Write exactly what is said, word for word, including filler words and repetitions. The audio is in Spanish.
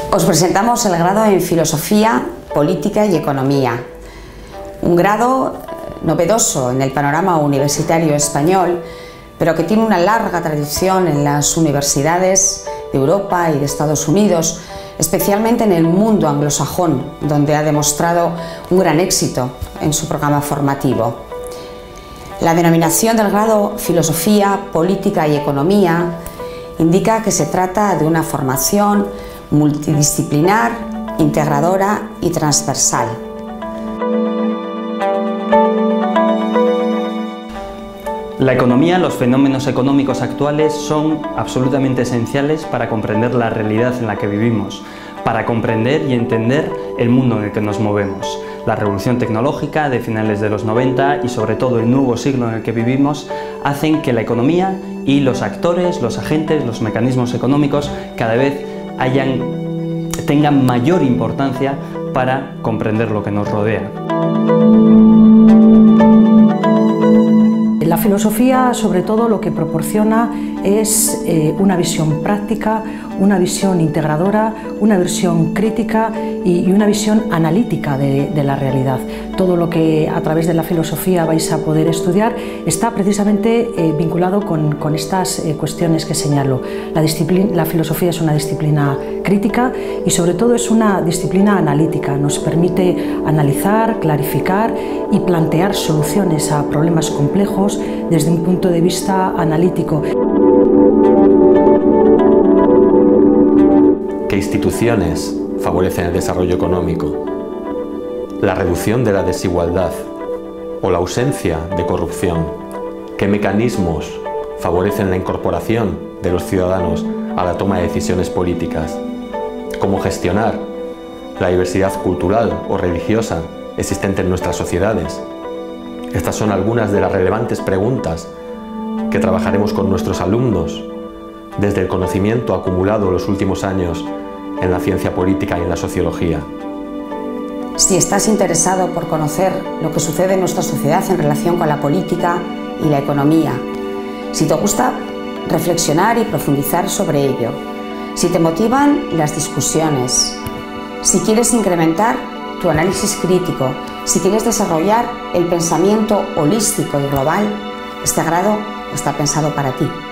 Os presentamos el grado en Filosofía, Política y Economía, un grado novedoso en el panorama universitario español, pero que tiene una larga tradición en las universidades de Europa y de Estados Unidos, especialmente en el mundo anglosajón, donde ha demostrado un gran éxito en su programa formativo. La denominación del grado Filosofía, Política y Economía indica que se trata de una formación multidisciplinar, integradora y transversal. La economía, los fenómenos económicos actuales son absolutamente esenciales para comprender la realidad en la que vivimos, para comprender y entender el mundo en el que nos movemos. La revolución tecnológica de finales de los noventa y sobre todo el nuevo siglo en el que vivimos hacen que la economía y los actores, los agentes, los mecanismos económicos cada vez hayan, tengan mayor importancia para comprender lo que nos rodea. La filosofía, sobre todo, lo que proporciona es eh, una visión práctica, una visión integradora, una visión crítica y, y una visión analítica de, de la realidad. Todo lo que a través de la filosofía vais a poder estudiar está precisamente eh, vinculado con, con estas eh, cuestiones que señalo. La, la filosofía es una disciplina crítica y sobre todo es una disciplina analítica. Nos permite analizar, clarificar y plantear soluciones a problemas complejos desde un punto de vista analítico. ¿Qué instituciones favorecen el desarrollo económico? La reducción de la desigualdad o la ausencia de corrupción. ¿Qué mecanismos favorecen la incorporación de los ciudadanos a la toma de decisiones políticas? ¿Cómo gestionar la diversidad cultural o religiosa existente en nuestras sociedades? Estas son algunas de las relevantes preguntas que trabajaremos con nuestros alumnos desde el conocimiento acumulado los últimos años en la ciencia política y en la sociología. Si estás interesado por conocer lo que sucede en nuestra sociedad en relación con la política y la economía, si te gusta reflexionar y profundizar sobre ello, si te motivan las discusiones, si quieres incrementar tu análisis crítico, si quieres desarrollar el pensamiento holístico y global, este grado está pensado para ti.